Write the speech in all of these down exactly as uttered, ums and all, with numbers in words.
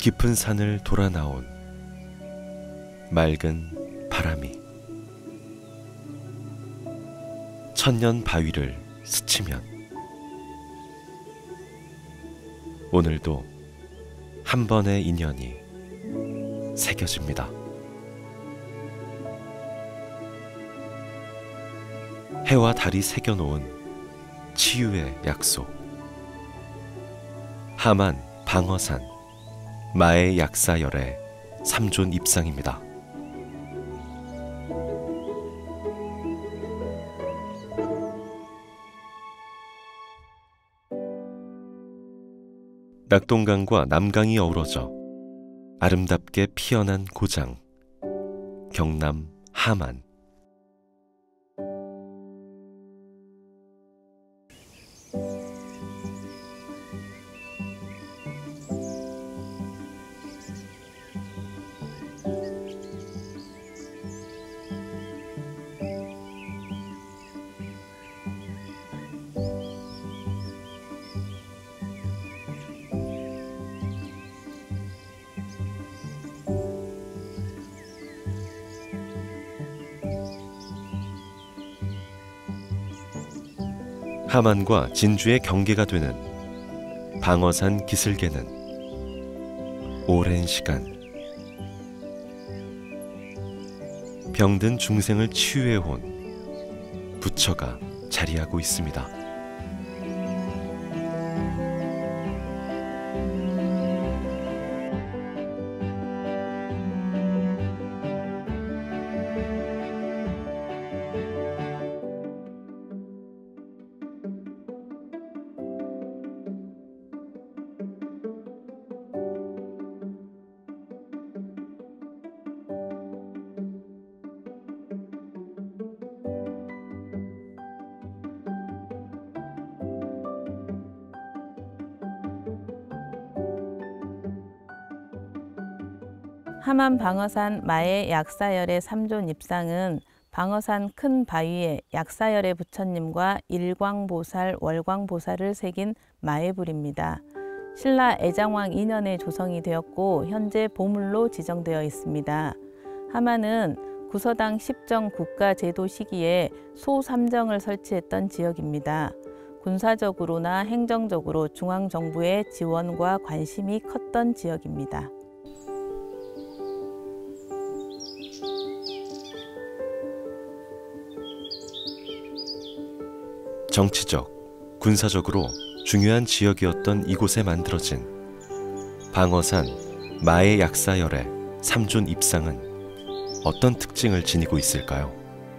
깊은 산을 돌아 나온 맑은 바람이 천년 바위를 스치면 오늘도 한 번의 인연이 새겨집니다. 해와 달이 새겨놓은 치유의 약속. 하만 방어산 마의 약사열의 삼존 입상입니다. 낙동강과 남강이 어우러져 아름답게 피어난 고장, 경남 하만. 하만과 진주의 경계가 되는 방어산 기슭에는 오랜 시간 병든 중생을 치유해온 부처가 자리하고 있습니다. 하만 방어산 마의 약사열의 삼존 입상은 방어산 큰 바위에 약사열의 부처님과 일광보살, 월광보살을 새긴 마애불입니다. 신라 애장왕 이 년에 조성이 되었고 현재 보물로 지정되어 있습니다. 하만은 구서당 십정 국가제도 시기에 소삼정을 설치했던 지역입니다. 군사적으로나 행정적으로 중앙정부의 지원과 관심이 컸던 지역입니다. 정치적, 군사적으로 중요한 지역이었던 이곳에 만들어진 방어산 마의 약사열의 삼존 입상은 어떤 특징을 지니고 있을까요?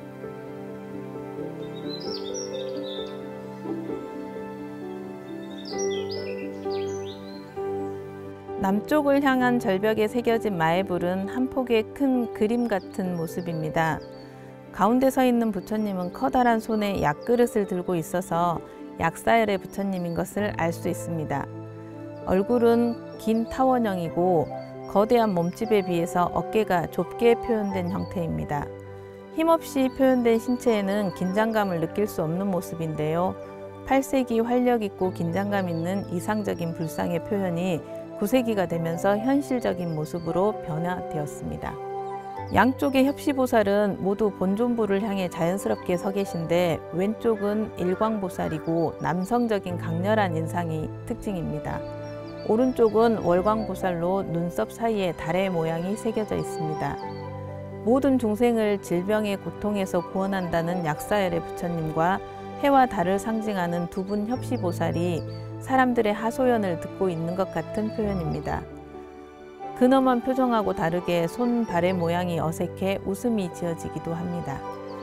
남쪽을 향한 절벽에 새겨진 마애불은 한 폭의 큰 그림 같은 모습입니다. 가운데 서 있는 부처님은 커다란 손에 약그릇을 들고 있어서 약사열의 부처님인 것을 알 수 있습니다. 얼굴은 긴 타원형이고 거대한 몸집에 비해서 어깨가 좁게 표현된 형태입니다. 힘없이 표현된 신체에는 긴장감을 느낄 수 없는 모습인데요. 팔 세기 활력 있고 긴장감 있는 이상적인 불상의 표현이 구 세기가 되면서 현실적인 모습으로 변화되었습니다. 양쪽의 협시보살은 모두 본존부를 향해 자연스럽게 서 계신데 왼쪽은 일광보살이고 남성적인 강렬한 인상이 특징입니다. 오른쪽은 월광보살로 눈썹 사이에 달의 모양이 새겨져 있습니다. 모든 중생을 질병의 고통에서 구원한다는 약사열의 부처님과 해와 달을 상징하는 두 분 협시보살이 사람들의 하소연을 듣고 있는 것 같은 표현입니다. 근엄한 표정하고 다르게 손, 발의 모양이 어색해 웃음이 지어지기도 합니다.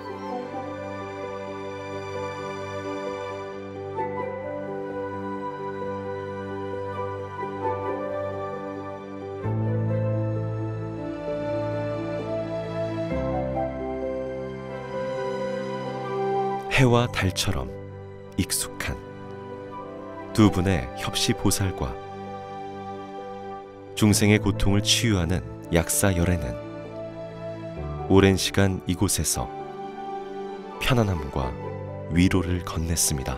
해와 달처럼 익숙한 두 분의 협시보살과 중생의 고통을 치유하는 약사열애는 오랜 시간 이곳에서 편안함과 위로를 건넸습니다.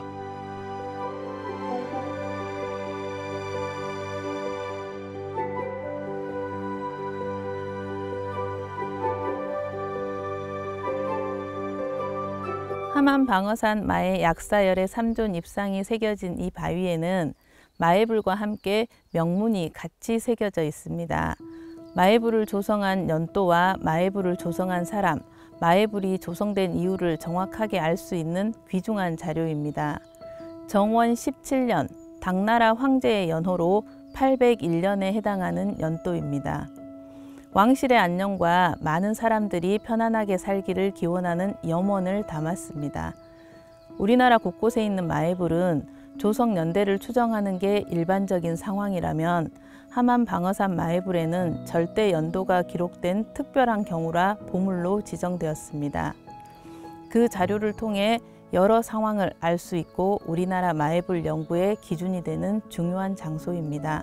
하만 방어산 마의 약사열의 삼존 입상이 새겨진 이 바위에는 마애불과 함께 명문이 같이 새겨져 있습니다. 마애불을 조성한 연도와 마애불을 조성한 사람, 마애불이 조성된 이유를 정확하게 알 수 있는 귀중한 자료입니다. 정원 십칠 년, 당나라 황제의 연호로 팔백일 년에 해당하는 연도입니다. 왕실의 안녕과 많은 사람들이 편안하게 살기를 기원하는 염원을 담았습니다. 우리나라 곳곳에 있는 마애불은 조성 연대를 추정하는 게 일반적인 상황이라면 하만 방어산 마애불에는 절대 연도가 기록된 특별한 경우라 보물로 지정되었습니다. 그 자료를 통해 여러 상황을 알 수 있고 우리나라 마애불 연구의 기준이 되는 중요한 장소입니다.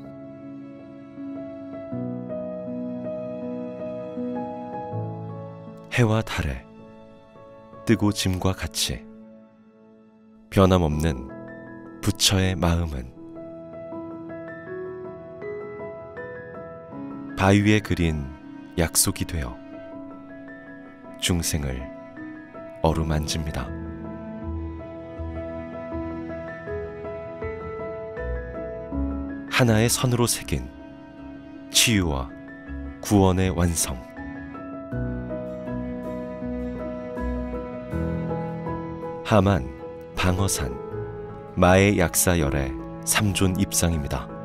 해와 달에 뜨고 짐과 같이 변함없는 부처의 마음은 바위에 그린 약속이 되어 중생을 어루만집니다. 하나의 선으로 새긴 치유와 구원의 완성. 하만 방어산 마의 약사열의 삼존 입상입니다.